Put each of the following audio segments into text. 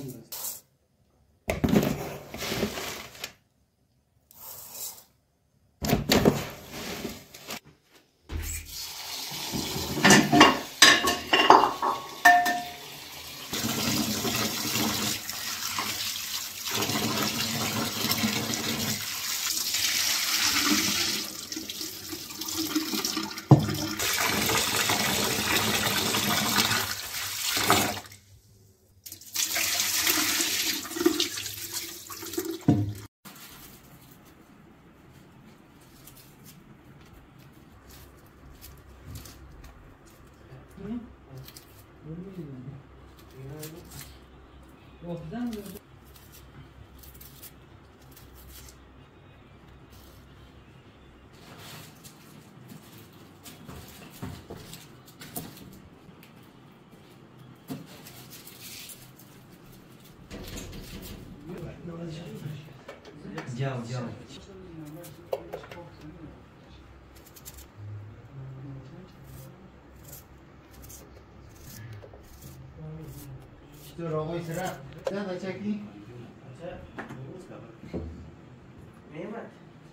जाओ तो रोगों से रहा क्या बचा की अच्छा उसका नहीं मत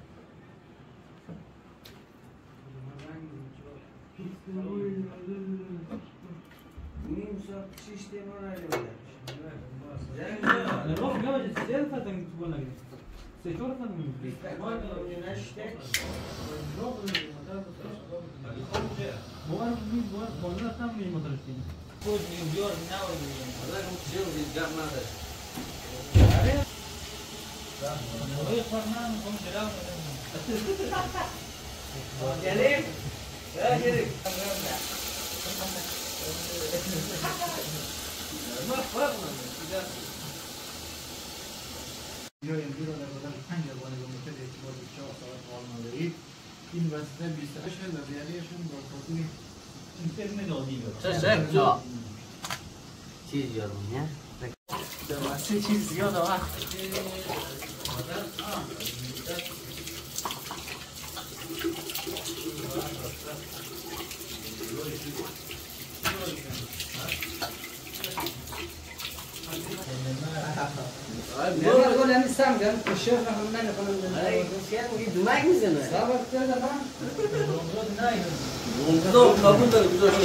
नीम सब सिस्टम बना लिया الروح جوز السيل فتن تقول لك سيتور فتن هو مين هو تم مدرسين كود مليار ناوي هذا متجاوز الجامعة هذا هو فرمان هم شراو كريم يا كريم ما فرقنا io invito da guardare anche quando commettete il tipo di ciò saranno lì in questa vista la realizzazione di opportunità intermedio dico certo چیز یادم نه سه چیز زیاد وقت ما اقول انا استعمل الشيخ محمد انا كنا الشيخ يجيب دماغ مزنه صابر كده بقى موجود قبول ده بزاف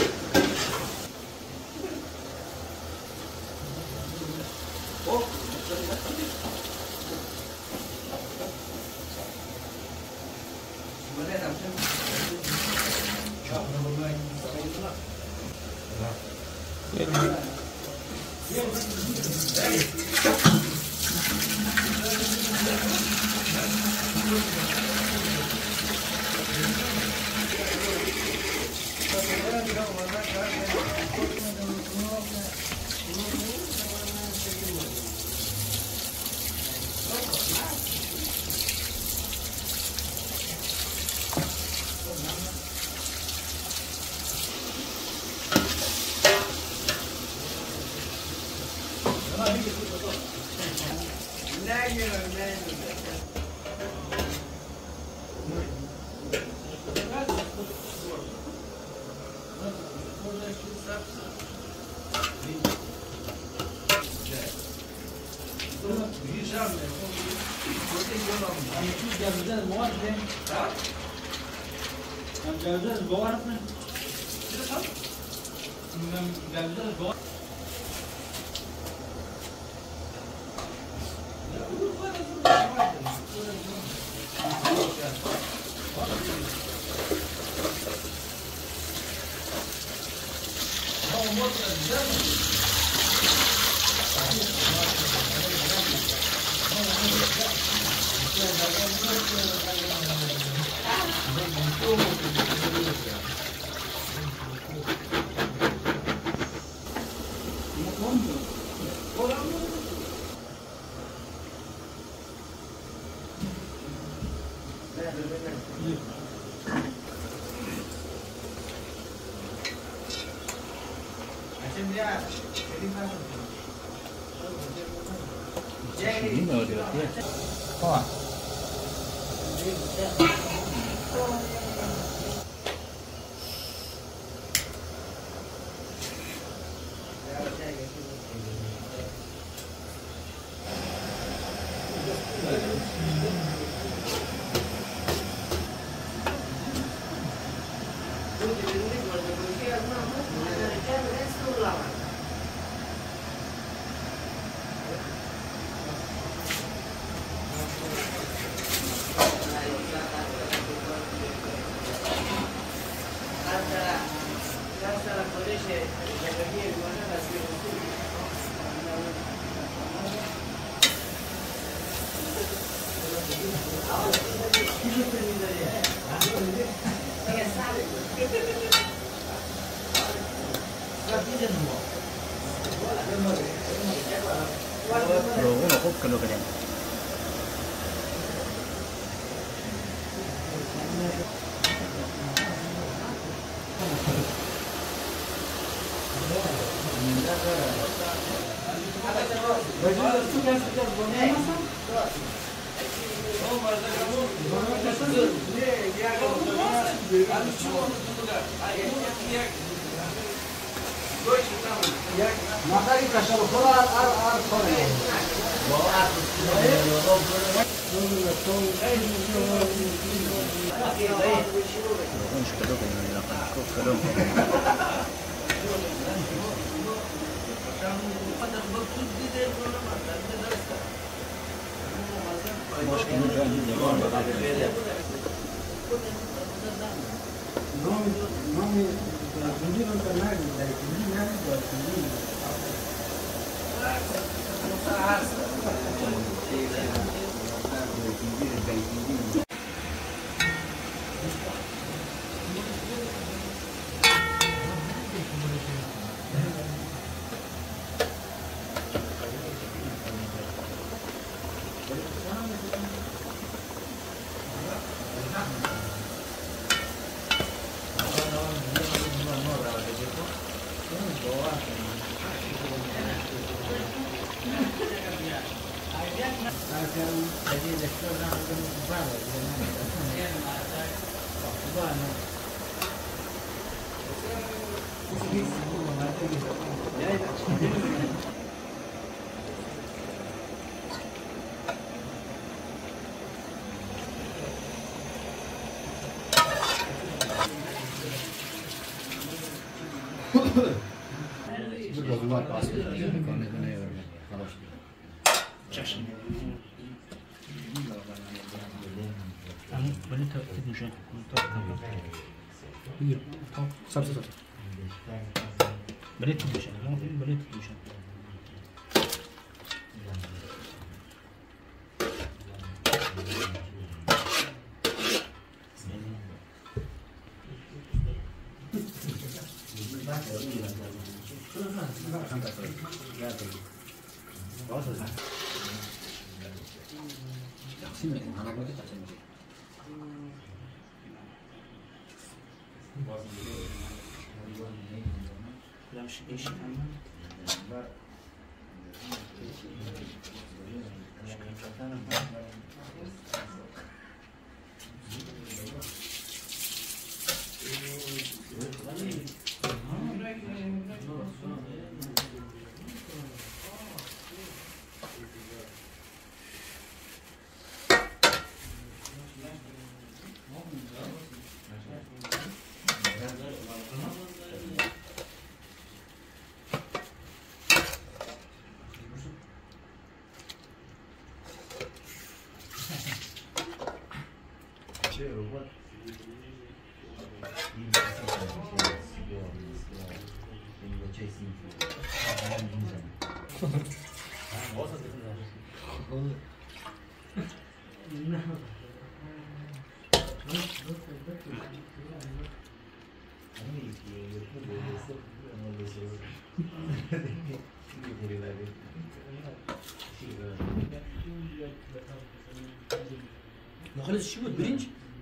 خلاص شو برنج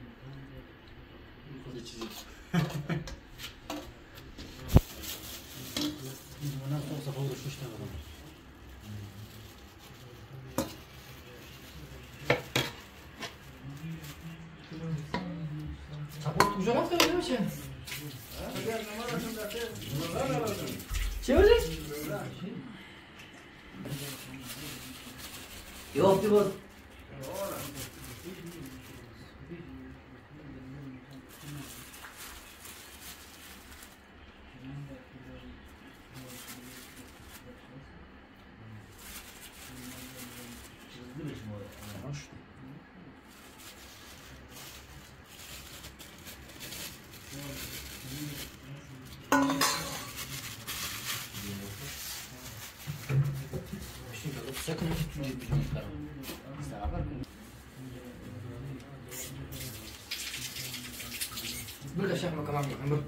انا صوص فور شو اشتغل صبرت وجربت ولا مش شو يوم تبغى Böyle şey yapma, tamam mı?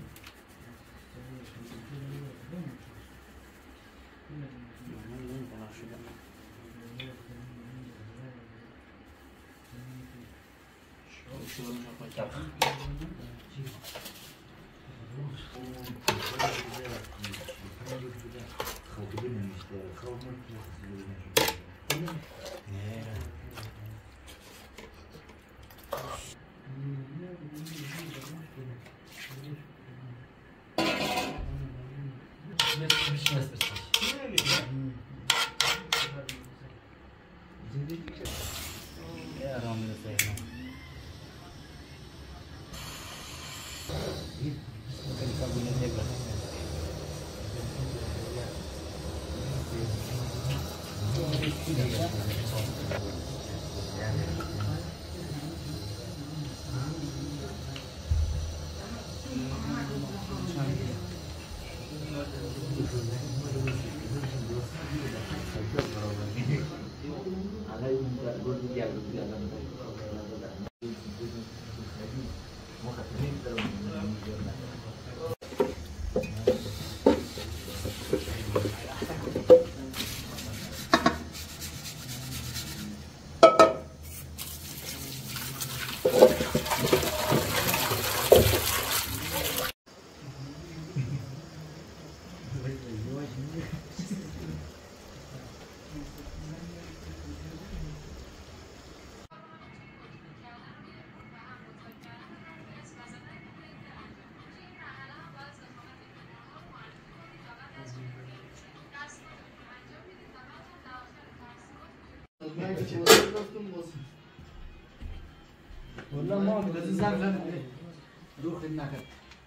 والله ما اقدر الزمزم روح النكد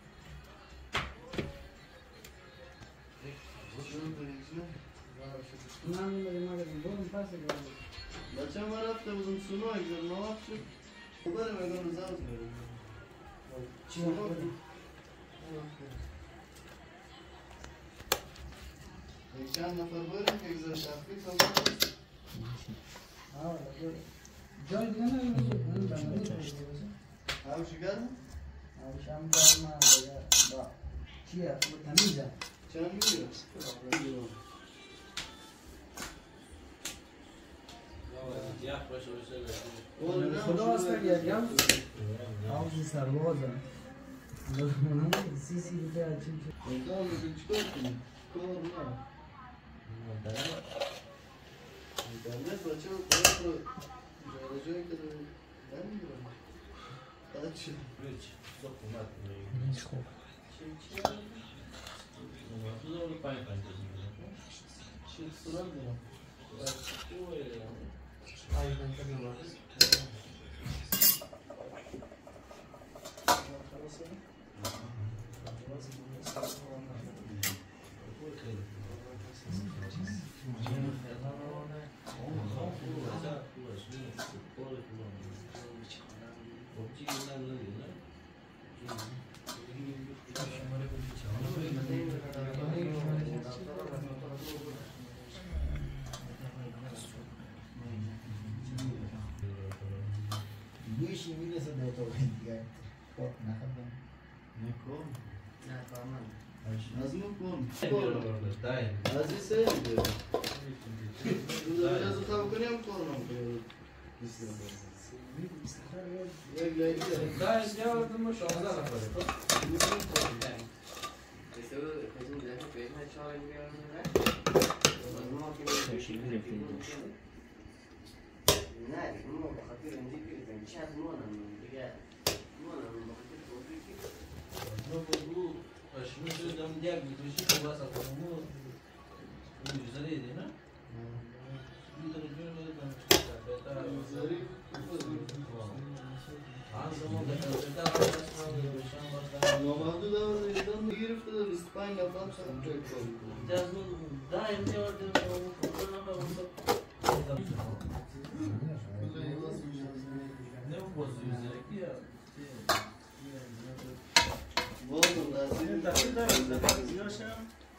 بچه ما رفته بودم سونا اگزر ما وقت شد خبره بگم رزاز بریم چی وقت چند نفر بریم که اگزر شفقی کنم جای دیگه نمیشه همشو گرم؟ همشه هم گرم با چیه؟ تمیزه چند میگیره؟ خدا هست بگیم آوزی سربازه سی دیگه چی چی کار میکنی چکار کنی؟ کار نه اینترنت بچه رو کار رو جای که نمیگیرم قد شد نیست خوب چه صورت دارم گوشی میرسه به تو دیگه خب نخوام نکن نفهمم از مو کن از این سه از او خواب کنیم کنم یک لایری داعش جواب ما 16 نفره نه ما بخاطر اینجا گرفتیم چند مانم دیگه مانم بخاطر فوتوی ما بگو اشمو شدم دیگه میتوشی که واسه خودمو اون جزری دی نه میتونه جون بدم بهتر جزری آن زمان بهتر نامحدود هم ایران گرفته در 25 نفر شدم جای کار کنم جزمون دائم میاردم اون فوتو نمیدم Buldum da. Senin takdir de yaşa.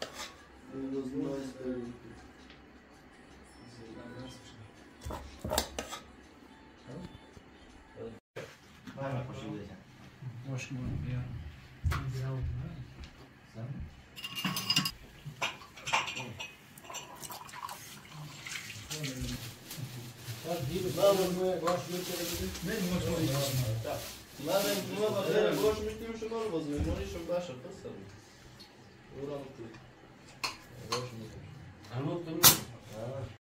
Hoş bulduk ya. Madem buna bakıyorum, boş müşteri şunları bozuyor. Onu işim başa kısalım. Uğramak değil.